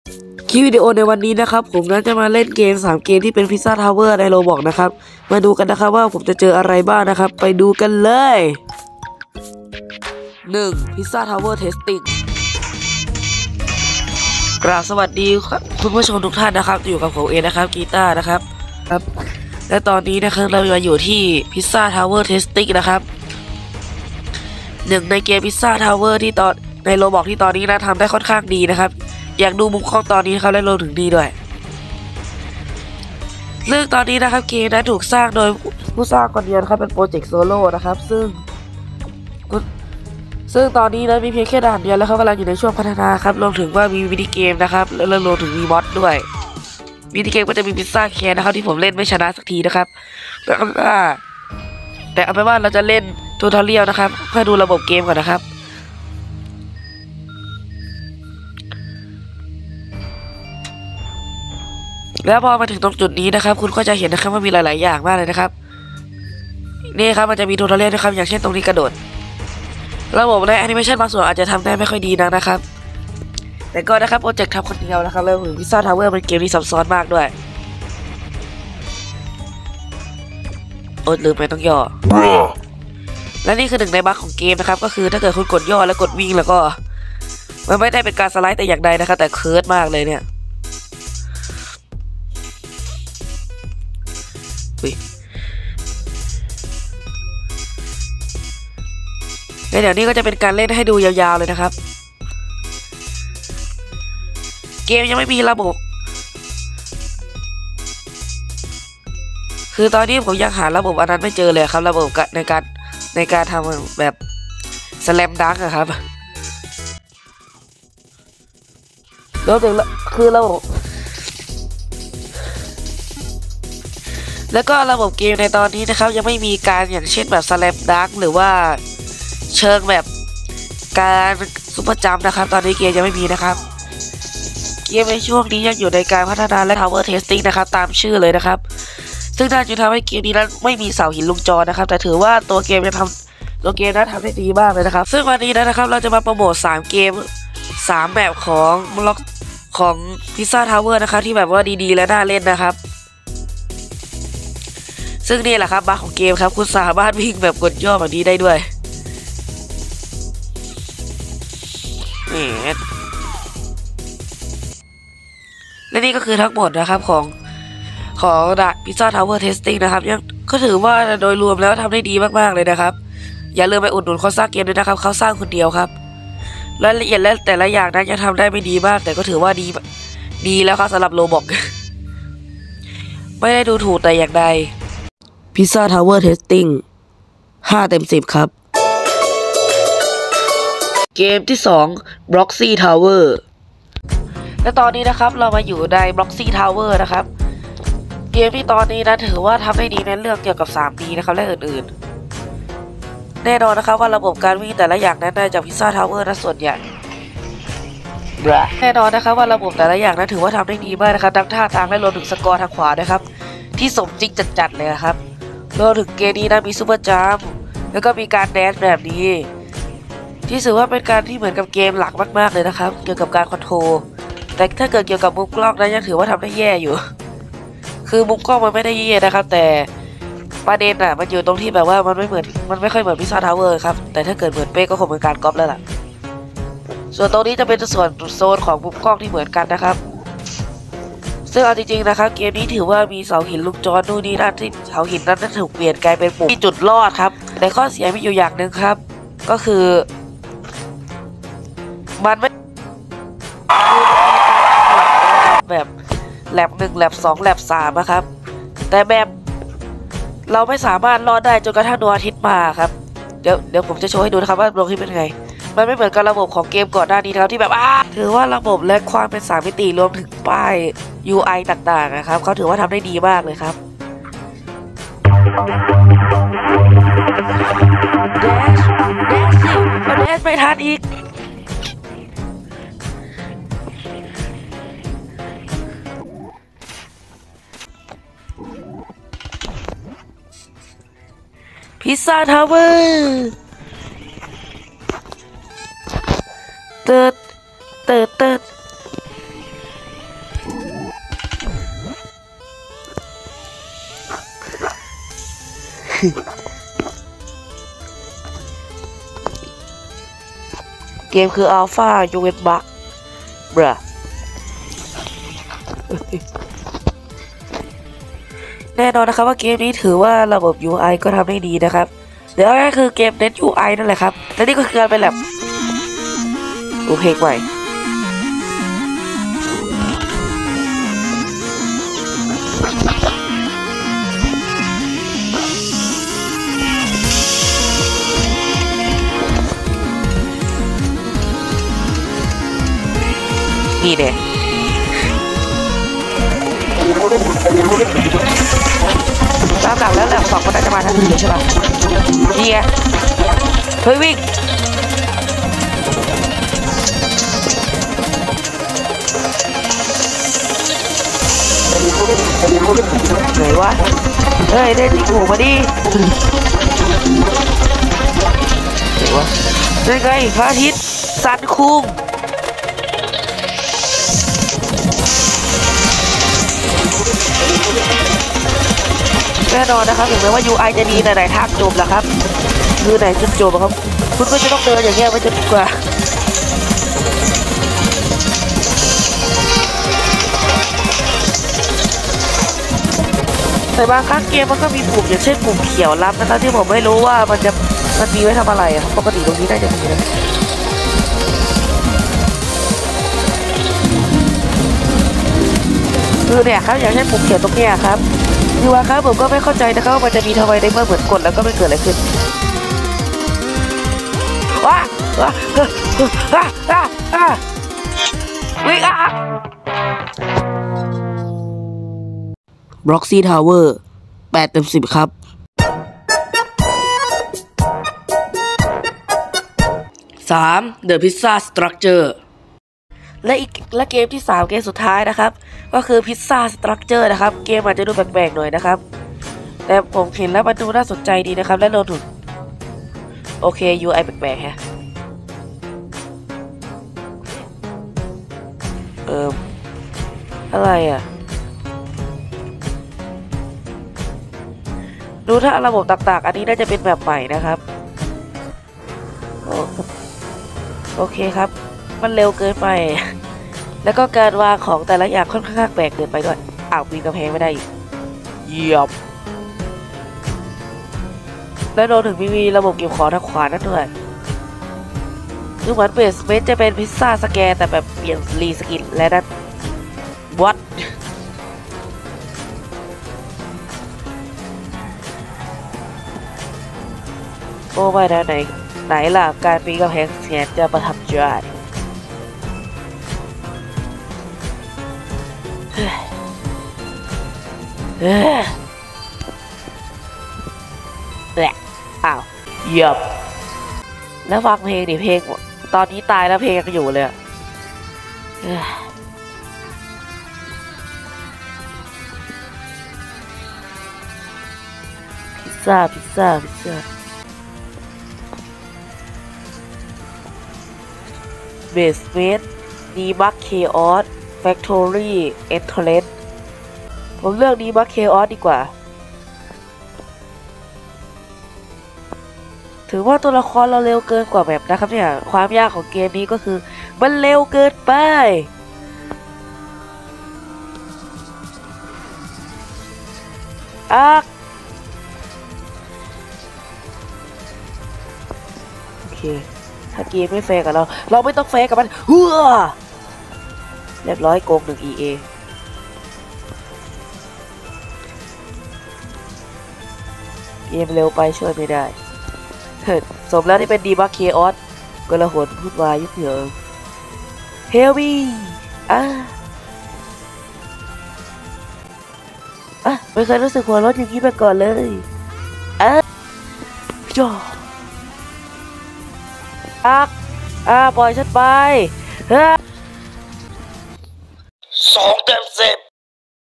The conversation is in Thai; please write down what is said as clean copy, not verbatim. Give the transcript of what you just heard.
คลิปวิดีโอในวันนี้นะครับผมนั้นจะมาเล่นเกม3เกมที่เป็นพิซซ่าทาวเวอร์ในโรบอกนะครับมาดูกันนะครับว่าผมจะเจออะไรบ้างนะครับไปดูกันเลย1พิซซ่าทาวเวอร์เทสติ้งกราบสวัสดีคุณผู้ชมทุกท่านนะครับอยู่กับผมเองนะครับกีตาร์นะครับและตอนนี้นะครับเราอยู่ที่พิซซ่าทาวเวอร์เทสติ้งนะครับ1ในเกมพิซซ่าทาวเวอร์ที่ตอนในโรบอกที่ตอนนี้นะทำได้ค่อนข้างดีนะครับอยากดูมุมกล้องตอนนี้นะครับและรวมถึงดีด้วยซึ่งตอนนี้นะครับเกมนั้นถูกสร้างโดยผู้สร้างคนเดียวนะครับเป็นโปรเจกต์โซโล่นะครับซึ่งตอนนี้นะมีเพียงแค่ด่านเดียวแล้วเขากำลังอยู่ในช่วงพัฒนาครับรวมถึงว่ามีมินิเกมนะครับและรวมถึงมีมอดด้วยมินิเกมก็จะมีพิซซ่าแคนนะครับที่ผมเล่นไม่ชนะสักทีนะครับแต่เอาเป็นว่าเราจะเล่นทูทอเรียลนะครับเพื่อดูระบบเกมก่อนนะครับแล้วพอมาถึงตรงจุดนี้นะครับคุณก็จะเห็นนะครับว่ามีหลายๆอย่างมากเลยนะครับนี่ครับมันจะมีทูทอเรียลนะครับอย่างเช่นตรงนี้กระโดดระบบในแอนิเมชันบางส่วนอาจจะทำได้ไม่ค่อยดีนะครับแต่ก็นะครับโปรเจกต์ทำคนเดียวนะครับแล้วพิซซ่าทาวเวอร์เป็นเกมที่ซับซ้อนมากด้วยลืมไปต้องย่อและนี่คือหนึ่งในบั๊กของเกมนะครับก็คือถ้าเกิดคุณกดย่อแล้วกดวิ่งแล้วก็มันไม่ได้เป็นการสไลด์แต่อย่างใดนะครับแต่เคิร์ดมากเลยเนี่ยและเดี๋ยวนี้ก็จะเป็นการเล่นให้ดูยาวๆเลยนะครับเกมยังไม่มีระบบคือตอนนี้ผมยังหาระบบอันนั้นไม่เจอเลยครับระบบในการทำแบบสแลมดังอะครับแล้วถึงคือระบบแล้วก็ระบบเกมในตอนนี้นะครับยังไม่มีการอย่างเช่นแบบสแลมดังหรือว่าเชิงแบบการซุปเปอร์จัมป์นะครับตอนนี้เกมยังไม่มีนะครับเกมในช่วงนี้ยังอยู่ในการพัฒนาและ Tower Testing นะครับตามชื่อเลยนะครับซึ่งน่าจะทำให้เกมนี้นั้นไม่มีเสาหินลงจอนะครับแต่ถือว่าตัวเกมนั้นทำได้ดีมากเลยนะครับซึ่งวันนี้นะครับเราจะมาโปรโมท3เกม3แบบของล็อกของ Pizza Tower นะครับที่แบบว่าดีๆและน่าเล่นนะครับซึ่งนี่แหละครับบั๊กของเกมครับคุณสามารถวิ่งแบบกดย่อแบบนี้ได้ด้วยและนี่ก็คือทั้งหมดนะครับของพิซซ่าทาวเวอร์เทสติ้งนะครับยังก็ถือว่าโดยรวมแล้วทำได้ดีมากๆเลยนะครับอย่าลืมไปอุดหนุนคนสร้างเกมด้วยนะครับเขาสร้างคนเดียวครับรายละเอียดและแต่ละอย่างนั้นยังทำได้ไม่ดีมากแต่ก็ถือว่าดีแล้วครับสำหรับโรบอก ไม่ได้ดูถูกแต่อย่างใดพิซซ่าทาวเวอร์เทสติ้ง5 เต็ม 10ครับเกมที่2 Bloxy Tower และตอนนี้นะครับเรามาอยู่ใน Bloxy Tower นะครับเกมที่ตอนนี้นะถือว่าทำได้ดีในเรื่องเกี่ยวกับ 3D นะครับและอื่นๆแน่นอนนะครับว่าระบบการวิ่งแต่ละอย่างนั้นได้จาก Pizza Tower นะส่วนใหญ่แน่นอนนะครับว่าระบบแต่ละอย่างนั้นถือว่าทำได้ดีมากนะครับทั้งท่าทางและรวมถึงสกอร์ทางขวานะครับที่สมจริงจัดๆเลยครับรวมถึงเกมนี้นะมีซูเปอร์จัมป์แล้วก็มีการแดนซ์แบบนี้ที่ถือว่าเป็นการที่เหมือนกับเกมหลักมากๆเลยนะครับเกี่ยวกับการคอนโทรลแต่ถ้าเกิดเกี่ยวกับมุมกล้องนั้นยังถือว่าทำได้แย่อยู่คือมุมกล้องมันไม่ได้แย่นะครับแต่ประเด็นอ่ะมันอยู่ตรงที่แบบว่ามันไม่ค่อยเหมือนพิซซ่าทาวเวอร์ครับแต่ถ้าเกิดเหมือนเป๊กก็คงเป็นการก๊อปแล้วล่ะส่วนตรงนี้จะเป็นส่วนโซนของมุมกล้องที่เหมือนกันนะครับซึ่งเอาจริงๆนะครับเกมนี้ถือว่ามีเสาหินลูกจอนู่นนี่นั่นที่เสาหินนั้นถูกเปลี่ยนกลายเป็นปุ่มที่จุดรอดครับแต่ข้อเสียมีอยู่อย่างหนึ่งครับก็คือมันไม่แบบแลบ1แลบ2แลบ3นะครับแต่แบบเราไม่สามารถรอดได้จนกระทั่งดวงอาทิตย์มาครับเดี๋ยวผมจะโชว์ให้ดูนะครับว่าดวงอาทิตย์เป็นไงมันไม่เหมือนกับระบบของเกมก่อนหน้านี้นะครับที่แบบถือว่าระบบและความเป็น3 มิติรวมถึงป้าย UI ต่างๆนะครับเขาถือว่าทำได้ดีมากเลยครับเดชไม่ทันอีกพิซซ่าทาวเวอร์เติร์ดเกมคืออัลฟายูเวนบักบรแน่นอนนะครับว่าเกมนี้ถือว่าระบบ UI ก็ทำได้ดีนะครับเดี๋ยวก็คือเกมเน้น UI นั่นแหละครับและนี่ก็คือการเป็นแบบเพลงใหม่นี่เนี่ยตามหลังแล้วแหละสองคนน่าจะมาทันทีใช่ป่ะนี่ไงเฮ้ยวิ่งไหนวะเฮ้ยได้จิกหัวมาดิไหนวะได้ไงพระอาทิตย์ซันคุงแน่นอนนะครับถึงแม้ว่า UI จะดีแต่ไหนทางจบล่ะครับคือไหนจุดจบครับคุณก็จะต้องเดินอย่างเงี้ยไปจนกว่าแต่บางครั้งเกมมันก็มีปุ่มอย่างเช่นปุ่มเขียวรับนะครับที่ผมไม่รู้ว่ามันมีไว้ทำอะไรอะปกติตรงนี้น่าจะมีนะคือเนี่ยครับอย่างเช่นปุ่มเขียวตรงเนี้ยครับคือว่าครับผมก็ไม่เข้าใจนะครับว่ามันจะมีทำไมได้เมื่อเหมือนกดแล้วก็ไม่เกิดอะไรขึ้นว้าวิ่งBloxy Tower 8/10ครับ3 The Pizza Structure และเกมที่3เกมสุดท้ายนะครับก็คือ Pizza Structure นะครับเกมอาจจะดูแปลกๆหน่อยนะครับแต่ผมเห็นแล้วมันดูน่าสนใจดีนะครับและโดนถูกโอเค UI แปลกๆฮะอะไรอ่ะดูถ้าระบบต่างๆอันนี้น่าจะเป็นแบบใหม่นะครับโอเคครับมันเร็วเกินไปแล้วก็การวางของแต่ละอย่างค่อนข้างแปลกเกินไปด้วยปีนกำแพงไม่ได้เยี่ยมและโดนถึงมีระบบเก็บของทางขวานั่นด้วยคือเหมือนเบสเมนต์จะเป็นพิซซ่าสแกนแต่แบบเปลี่ยนรีสกินและนั่นวัดโอ้ไม่ได้ไหนล่ะการปีนกำแพงเสียจะประทับใจแหละเยี่ยมแล้วฟังเพลงดิเพลงตอนนี้ตายแล้วเพลงยังอยู่เลยพิซซ่าเบสเมนต์ดีบักเคออสแฟคทอรี่เอ็นเทอร์เลนผมเลือกดีบักเคออสดีกว่าถือว่าตัวละครเราเร็วเกินกว่าแบบนะครับเนี่ยความยากของเกมนี้ก็คือมันเร็วเกินไปโอเคถ้าเกมไม่แฟร์กับเราไม่ต้องแฟร์กับมันเรียบร้อยโกง1 EA เกมเร็วไปช่วยไม่ได้สมแล้วที่เป็นดีบักเคออสกระหนพูดวายยุ่งเหยิงเฮลวี่ไม่เคยรู้สึกหัวร้อนอย่างนี้มาก่อนเลยจ้าปล่อยฉันไป2/10